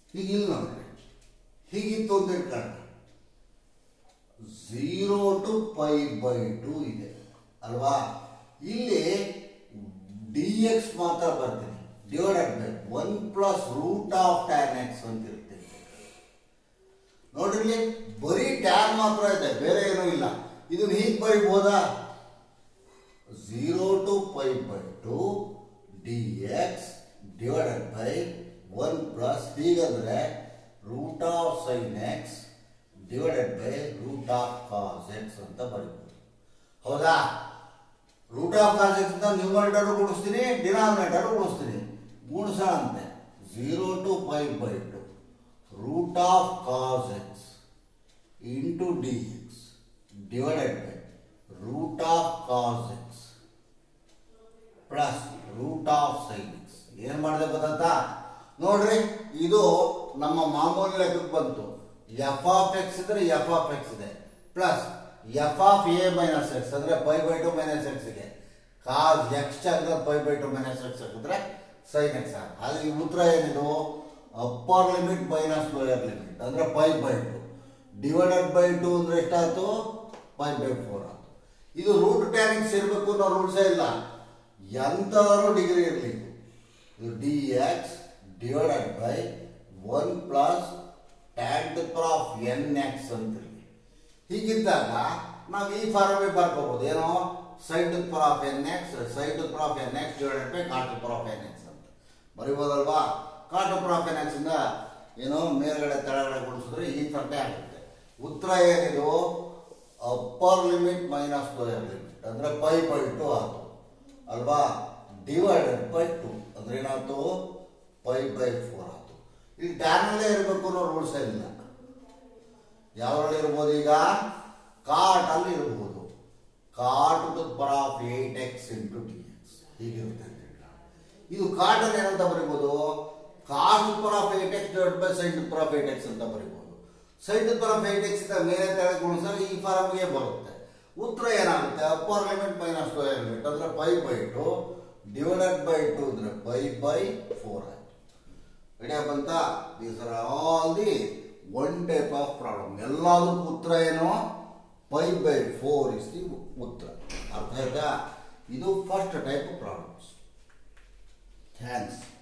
ಈಗ ಇಲ್ಲಿ ನೋಡ್ರಿ ಹೀಗಿತ್ತು ಅಂತ ಇಟ್ಕೊಳ್ಳೋಣ 0 to π/2 ಇದೆ ಅಲ್ವಾ. ಇಲ್ಲಿ dx ಮಾತ್ರ ಬರ್ತೀನಿ divided by 1 plus root of tan x ಅಂತ ಇರ್ತೀನಿ. ನೋಡ್ರಿ ಇಲ್ಲಿ ಬರೀ ಟ್ಯಾನ್ ಮಾತ್ರ ಇದೆ, ಬೇರೆ ಏನೂ ಇಲ್ಲ. ಇದನ್ನ ಹೀಗೆ ಬರೀಬಹುದಾ? 0 to π/2 dx divided by 1 plus ಹೀಗಂದ್ರೆ root of sine x divided by root of cos x ಅಂತ ಬರೀಬಹುದು. ಹೌದಾ? ರೂಟ್ ಆಫ್ ಕಾಸ್ ಎಕ್ಸ್ ಅಂತ ನ್ಯೂಮರೇಟರ್ ಗುಣಿಸ್ತೀನಿ, ಡಿನಾಮಿನೇಟರ್ ಗುಣಿಸ್ತೀನಿ. ಗುಣಿಸೋಣ ಅಂತೆ 0 to π/2 root of cos x into d x divided by root of cos x plus root of sine x. ಏನು ಮಾಡಿದೆ ಗೊತ್ತಾ? ನೋಡ್ರಿ, ಇದು ನಮ್ಮ ಮಾಮೂಲಿ ಲೆಕ್ಕಕ್ಕೆ ಬಂತು. ಎಫ್ ಆಫ್ ಎಕ್ಸ್ ಇದ್ರೆ ಎಫ್ ಆಫ್ ಎಕ್ಸ್ ಇದೆ plus f of a minus x ಅಂದ್ರೆ π/2 ಮೈನಸ್ ಎಕ್ಸ್ ಗೆ ಕಾಸ್ ಎಕ್ಸ್ ಅಂದ್ರೆ π/2 ಮೈನಸ್ ಎಕ್ಸ್ ಹಾಕಿದ್ರೆ ಸೈನ್ ಎಕ್ಸ್. ಅಲ್ಲಿ ಉತ್ತರ ಏನಿದು? Upper limit minus lower limit ಅಂದ್ರೆ π/2 ಡಿವೈಡೆಡ್ ಬೈ 2 ಅಂದ್ರೆ ಎಷ್ಟಾಯ್ತು? π/4 ಆಯ್ತು. ಇದು ರೂಟ್ ಟ್ಯಾನ್ ಎಕ್ಸ್ ಇರಬೇಕು ಅನ್ನೋ ರೂಲ್ಸೇ ಇಲ್ಲ, ಎಂತಾದ್ರೂ ಡಿಗ್ರಿ ಇರಲಿ. ಇದು dx divided by 1 plus tan to the power of nx ಅಂತಿರಲಿ. ಹೀಗಿದ್ದಾಗ ನಾವು ಈ ಫಾರ್ಮೇ ಬರ್ಕೋಬಹುದು. ಏನೋ sin to the power of nx sin to the power of nx divided by cot to the power of nx ಅಂತ ಬರೀಬಹುದಲ್ವಾ. cot to the power of nx ಇಂದ ಏನೋ ಮೇಲ್ಗಡೆ ತೆಳಗಡೆ ಗುಣಿಸಿದ್ರೆ ಈ ಫರ್ಟೆ ಆಗುತ್ತೆ. ಉತ್ತರ ಏನಿದು? Upper limit minus lower limit ಅಂದ್ರೆ π/2 ಆಯ್ತು ಅಲ್ವಾ. ಡಿವೈಡೆಡ್ ಬೈ 2 ಅಂದ್ರೆ ಏನಾಯ್ತು? π/4 ಆಯ್ತು. ಇಲ್ಲಿ ಟ್ಯಾನಲ್ಲೇ ಇರಬೇಕು ಅನ್ನೋ ರೂಲ್ಸ್ ಇಲ್ಲ. ಯಾವ್ದ್ರಲ್ಲಿ ಇರ್ಬೋದು? ಈಗ ಕಾಟ್ ಅಲ್ಲಿ ಇರಬಹುದು. Cot to the power of 8x into dx ಹೀಗಿರುತ್ತೆ. ಇದು ಕಾಟ್ ಅಲ್ಲಿ ಏನಂತ ಬರೀಬಹುದು? Cot to the power of 8x divided by sin to the power of 8x ಅಂತ ಬರೀಬಹುದು. sin to the power of 8x ಇಂದ ಮೇಲೆ ತೆಳಗೆ ಗುಣಿಸಿದ್ರೆ ಈ ಫಾರ್ಮ್ಗೆ ಬರುತ್ತೆ. ಉತ್ತರ ಏನಾಗುತ್ತೆ? Upper limit minus lower limit ಅಂದ್ರೆ π/2 ಡಿವೈಡೆಡ್ ಬೈ 2 ಅಂದ್ರೆ π/4 ಆಯ್ತು. ಐಡಿಯಾ ಬಂತಾ? These are all the one type of problem. ಎಲ್ಲದಕ್ಕೂ ಉತ್ತರ ಏನು? π/4 ಇಸ್ ದಿ ಉತ್ತರ. ಅರ್ಥ ಆಯ್ತಾ? ಇದು ಫಸ್ಟ್ ಟೈಪ್ ಪ್ರಾಬ್ಲಮ್ಸ್. ಥ್ಯಾಂಕ್ಸ್.